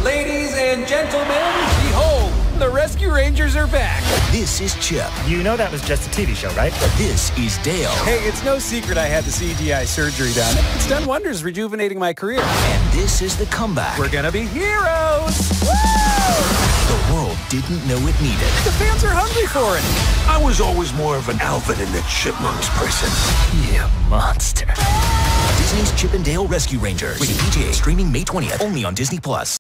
Ladies and gentlemen, behold, the Rescue Rangers are back. This is Chip. You know that was just a TV show, right? This is Dale. Hey, it's no secret I had the CGI surgery done. It's done wonders rejuvenating my career. And this is the comeback. We're gonna be heroes. The world didn't know it needed. The fans are hungry for it. I was always more of an Alvin and the Chipmunks person. You monster. Disney's Chip and Dale Rescue Rangers. Rated PG, streaming May 20th, only on Disney+.